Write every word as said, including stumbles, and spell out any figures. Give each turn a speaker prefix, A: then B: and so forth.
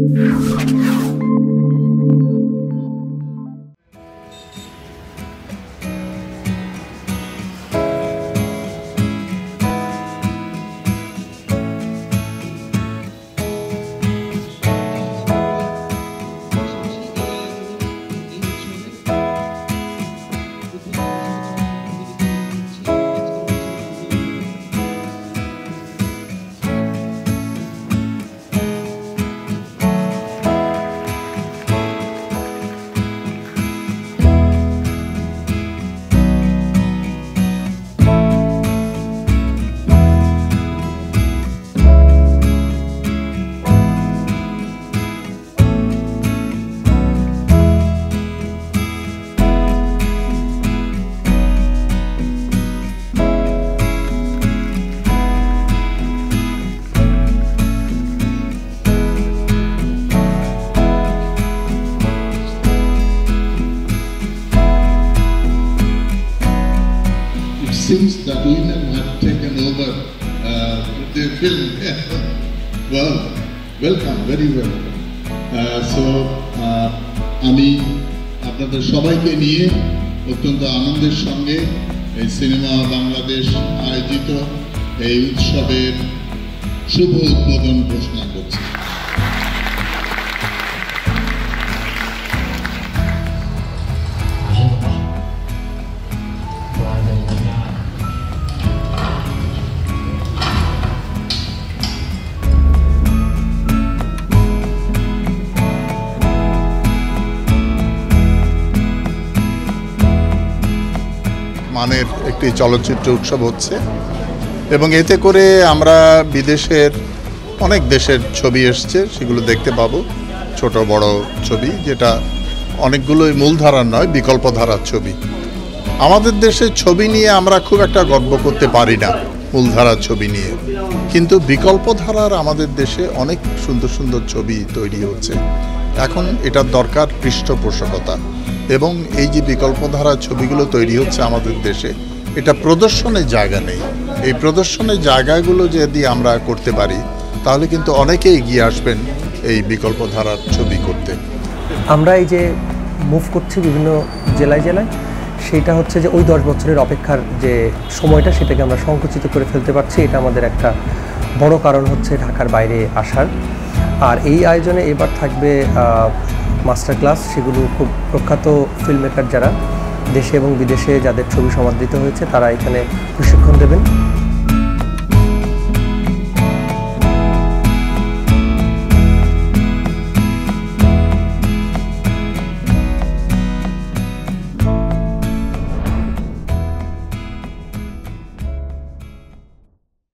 A: Seems that women have taken over uh, the film. Well, welcome, very welcome. Uh, so, আমি আপনাদের সবাইকে নিয়ে অত্যন্ত আনন্দের সঙ্গে এই সিনেমা বাংলাদেশ আয়োজিত এই উৎসবের শুভ উদ্বোধন ঘোষণা করছি। মানের একটি চলচ্চিত্র উৎসব হচ্ছে এবং এতে করে আমরা বিদেশের অনেক দেশের ছবি এসছে, সেগুলো দেখতে পাবো। ছোট বড় ছবি, যেটা অনেকগুলোই মূলধারার নয়, বিকল্প ধারার ছবি। আমাদের দেশের ছবি নিয়ে আমরা খুব একটা গর্ব করতে পারি না মূলধারার ছবি নিয়ে, কিন্তু বিকল্প ধারার আমাদের দেশে অনেক সুন্দর সুন্দর ছবি তৈরি হচ্ছে। এখন এটার দরকার পৃষ্ঠপোষকতা, এবং এই যে বিকল্প ধারার ছবিগুলো তৈরি হচ্ছে আমাদের দেশে, এটা প্রদর্শনের জায়গা নেই। এই প্রদর্শনের জায়গাগুলো যদি আমরা করতে পারি তাহলে কিন্তু অনেকেই এগিয়ে আসবেন এই বিকল্প ধারার ছবি করতে।
B: আমরা এই যে মুভ করছি বিভিন্ন জেলায় জেলায়, সেটা হচ্ছে যে ওই দশ বছরের অপেক্ষার যে সময়টা, সেটাকে আমরা সংকুচিত করে ফেলতে পারছি। এটা আমাদের একটা বড় কারণ হচ্ছে ঢাকার বাইরে আসার। আর এই আয়োজনে এবার থাকবে মাস্টার ক্লাস, সেগুলো খুব প্রখ্যাত ফিল্ম মেকার যারা দেশে এবং বিদেশে যাদের ছবি সমাদৃত হয়েছে, তারা এখানে প্রশিক্ষণ দেবেন।